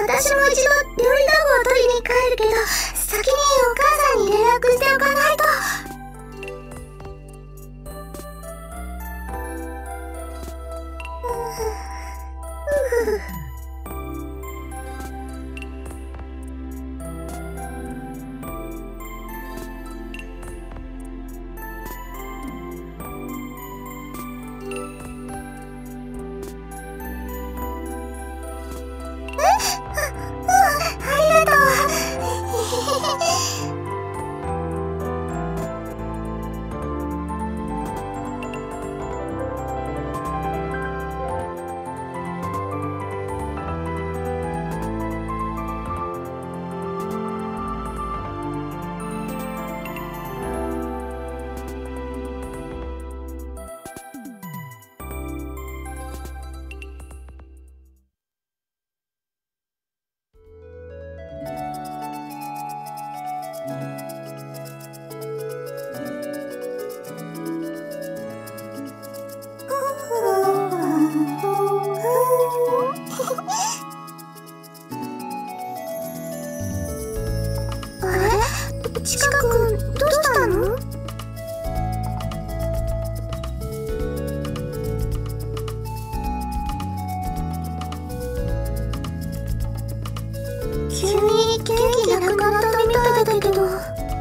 私も一度料理道具を取りに帰るけど、先にお母さんに連絡しておかないと。ちかくん、どうしたの？急に元気なくなったみたいだけど。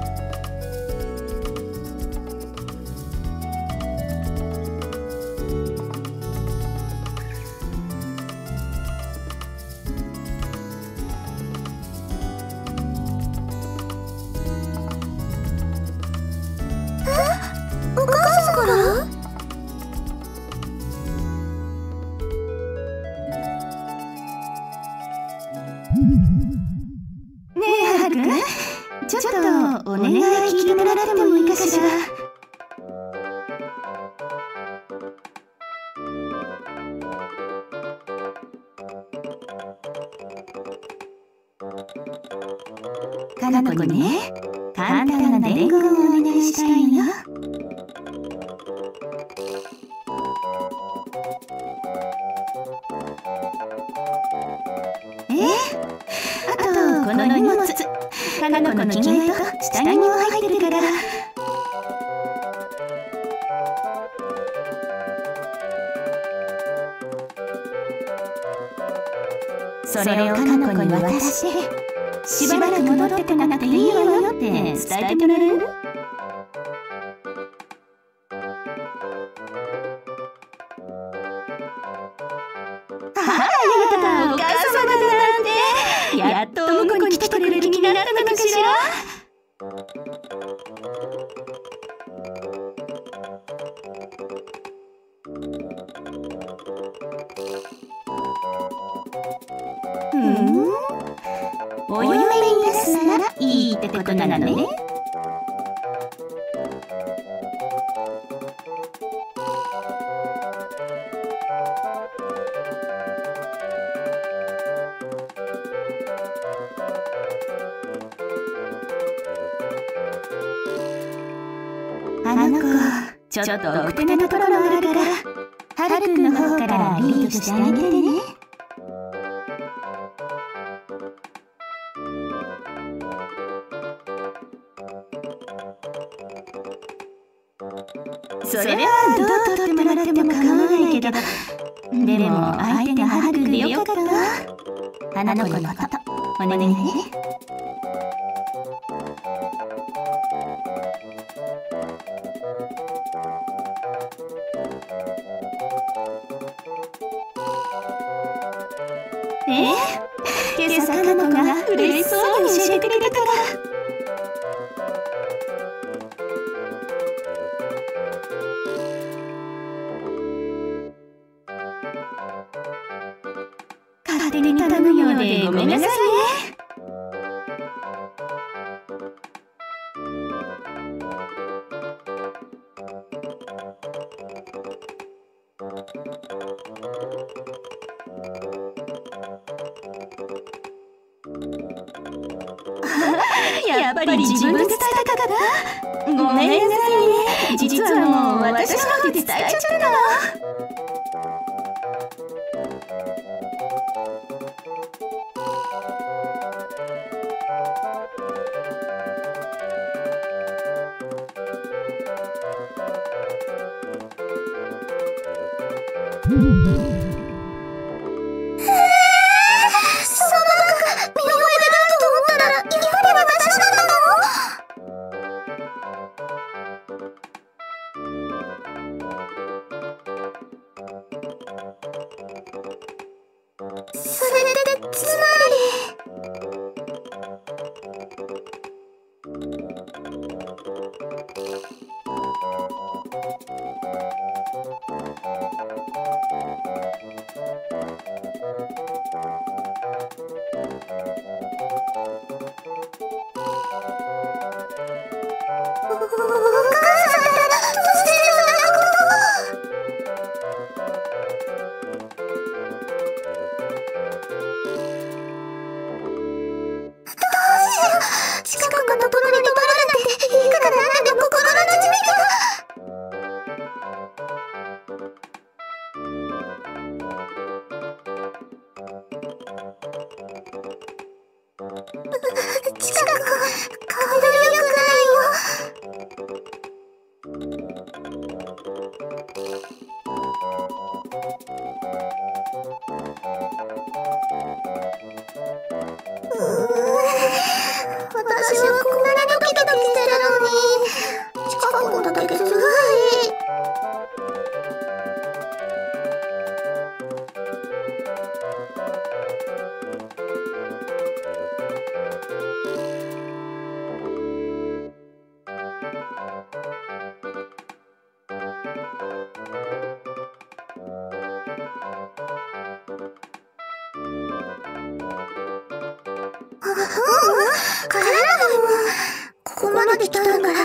お母さんから？ ねえ、はるくん、ちょっとお願い聞いてもらってもいいかしら。かなこにね、簡単な伝言をお願いしたいの。あとこの荷物、かなこの着替えと下着も入ってるから。それをかなこに渡して、しばらく戻ってこなくていいわよって伝えてもらえる？お母様だなんて、やっとお婿に来てくれる気になったのかしら。お嫁に出すならいいってことなのね。あの子、ちょっと奥手なところがあるから、はるくんの方からリードしてあげてね。それはどう取ってもらっても構わないけど、でも相手がはるくんでよかったわ。花の子のことお願いね。今朝かの子が嬉しそうに教えてくれたから。勝手に頼むようでごめんなさいね。やっぱり自分で伝えたかった。ごめんなさいね。実はもう私の方で伝えちゃったの。 ここまで来たんだから、私だって